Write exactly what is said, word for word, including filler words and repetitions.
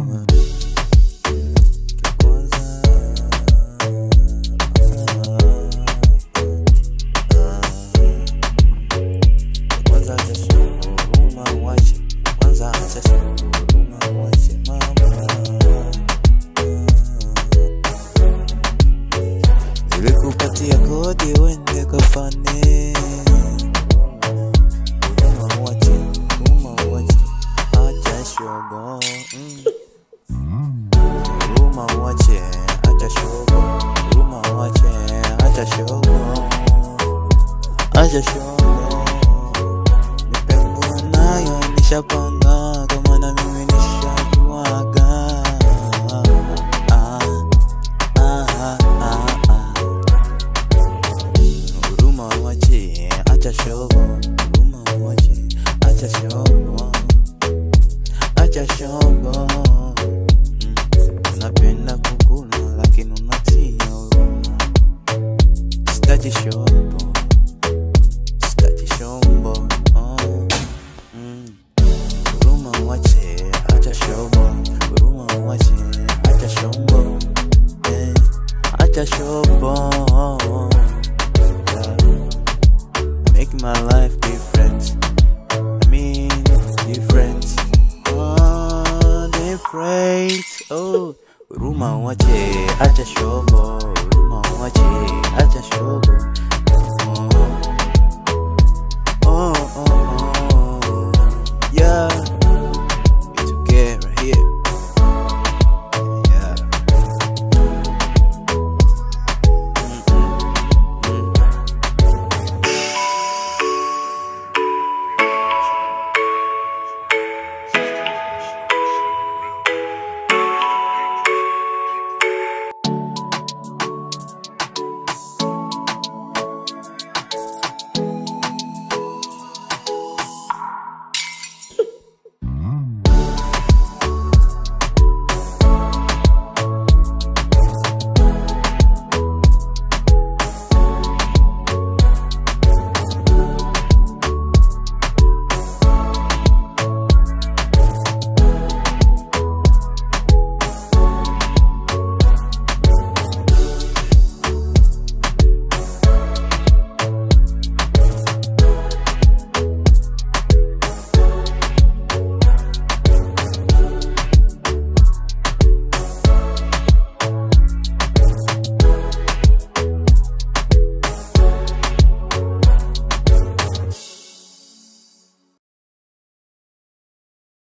Nilikupatia kodi wende kafane. Huruma wache, huruma wache, acha shobo. Huruma wache, acha shobo. Huruma wache, acha shobo. Acha shobo. Mipango nayo nishapanga, kama na mimi nishajuaga. Acha shobo, huruma wache, acha shobo, acha shobo. Unapenda kukula lakini unatia huruma. Sitaki shobo, sitaki shobo. Huruma wache, acha shobo, huruma wache, acha shobo, acha shobo. Make my life different. I mean different. Oh, different. Oh, huruma wache, acha shobo. Huruma wache, acha shobo.